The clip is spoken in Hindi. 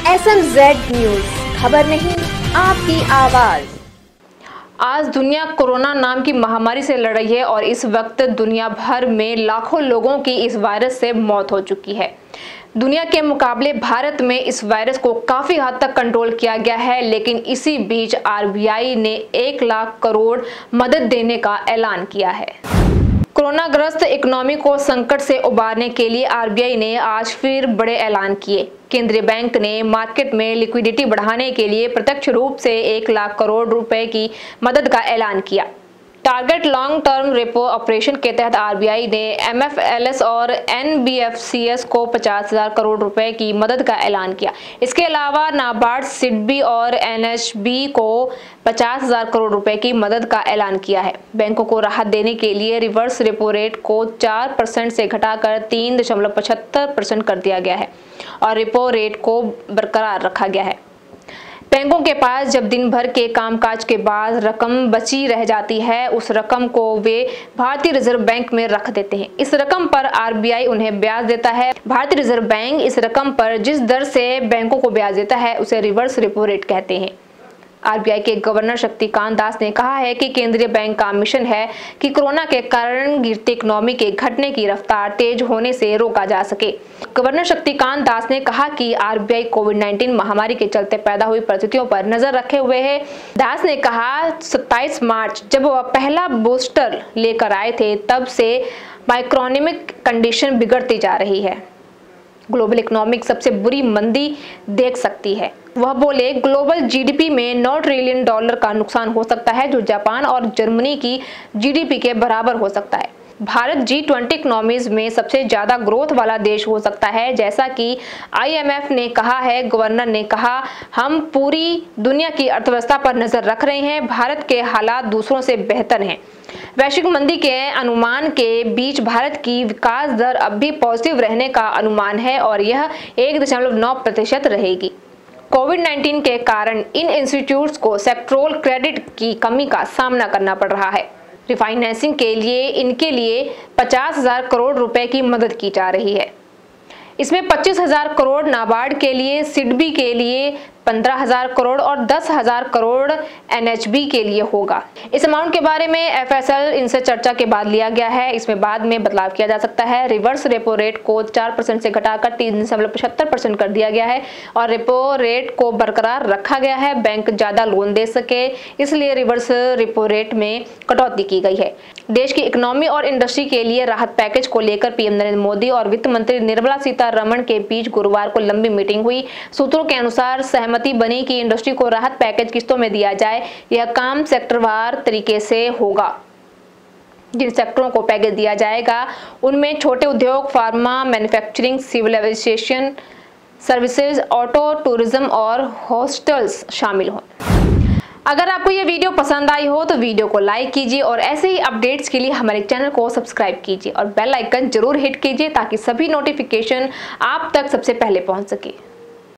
SMZ न्यूज, खबर नहीं आपकी आवाज। आज दुनिया कोरोना नाम की महामारी से लड़ रही है और इस वक्त दुनिया भर में लाखों लोगों की इस वायरस से मौत हो चुकी है। दुनिया के मुकाबले भारत में इस वायरस को काफी हद तक कंट्रोल किया गया है, लेकिन इसी बीच RBI ने 1 लाख करोड़ मदद देने का ऐलान किया है। कोरोना ग्रस्त इकोनॉमी को संकट से उबारने के लिए RBI ने आज फिर बड़े ऐलान किए। केंद्रीय बैंक ने मार्केट में लिक्विडिटी बढ़ाने के लिए प्रत्यक्ष रूप से 1 लाख करोड़ रुपए की मदद का ऐलान किया। Target long term repo operation के तहत RBI ने MFLS और NBFCs को 50,000 करोड़ रुपए की मदद का ऐलान किया। इसके अलावा नाबार्ड, सिडबी और NHB को 50,000 करोड़ रुपए की मदद का ऐलान किया है। बैंकों को राहत देने के लिए रिवर्स रेपो रेट को 4% से घटाकर 3.75% कर दिया गया है और रेपो रेट को बरकरार रखा गया है। बैंकों के पास जब दिन भर के कामकाज के बाद रकम बची रह जाती है, उस रकम को वे भारतीय रिजर्व बैंक में रख देते हैं। इस रकम पर RBI उन्हें ब्याज देता है। भारतीय रिजर्व बैंक इस रकम पर जिस दर से बैंकों को ब्याज देता है उसे रिवर्स रेपो रेट कहते हैं। RBI के गवर्नर शक्तिकांत दास ने कहा है कि केंद्रीय बैंक का मिशन है कि कोरोना के कारण गिरती इकोनॉमी के घटने की रफ्तार तेज होने से रोका जा सके। गवर्नर शक्तिकांत दास ने कहा कि RBI कोविड-19 महामारी के चलते पैदा हुई परिस्थितियों पर नजर रखे हुए है। दास ने कहा 27 मार्च जब वह पहला बूस्टर लेकर आए थे, तब से माइक्रोइकोनॉमिक कंडीशन बिगड़ती जा रही है। ग्लोबल इकोनॉमिक सबसे बुरी मंदी देख सकती है। वह बोले, ग्लोबल GDP में $9 ट्रिलियन का नुकसान हो सकता है, जो जापान और जर्मनी की GDP के बराबर हो सकता है। भारत G20 इकोनॉमीज में सबसे ज्यादा ग्रोथ वाला देश हो सकता है, जैसा कि IMF ने कहा है। गवर्नर ने कहा, हम पूरी दुनिया की अर्थव्यवस्था पर नजर रख रहे हैं। भारत के हालात दूसरों से बेहतर हैं। वैश्विक मंदी के अनुमान के बीच भारत की विकास दर अब भी पॉजिटिव रहने का अनुमान है और यह 1.9% रहेगी। कोविड-19 के कारण इन इंस्टीट्यूट्स को सेक्टोरल क्रेडिट की कमी का सामना करना पड़ रहा है। रिफाइनेंसिंग के लिए इनके लिए 50,000 करोड़ रुपए की मदद की जा रही है। इसमें 25,000 करोड़ नाबार्ड के लिए, सिडबी के लिए 15,000 करोड़ और 10,000 करोड़ NHB के लिए होगा। इस अमाउंट के बारे में FSL इनसे चर्चा के बाद लिया गया है। इसमें बाद में बदलाव किया जा सकता है। रिवर्स रेपो रेट को 4% से घटाकर 3.75% कर दिया गया है और रेपो रेट को बरकरार रखा गया है। बैंक ज्यादा लोन दे सके, इसलिए रिवर्स रेपो रेट में कटौती की गई है। देश की इकोनॉमी और इंडस्ट्री के लिए राहत पैकेज को लेकर PM नरेंद्र मोदी और वित्त मंत्री निर्मला सीतारमण के बीच गुरुवार को लंबी मीटिंग हुई। सूत्रों के अनुसार सहमति बनी कि इंडस्ट्री को राहत पैकेज किस्तों में दिया जाए। यह काम सेक्टरवार तरीके से होगा। जिन सेक्टरों को पैकेज दिया जाएगा उनमें छोटे उद्योग, pharma, manufacturing, civil aviation services, auto, tourism और हॉस्टल्स शामिल हों। अगर आपको यह वीडियो पसंद आई हो तो वीडियो को लाइक कीजिए और ऐसे ही अपडेट्स के लिए हमारे चैनल को सब्सक्राइब कीजिए और बेल आइकन जरूर हिट कीजिए ताकि सभी नोटिफिकेशन आप तक सबसे पहले पहुंच सके।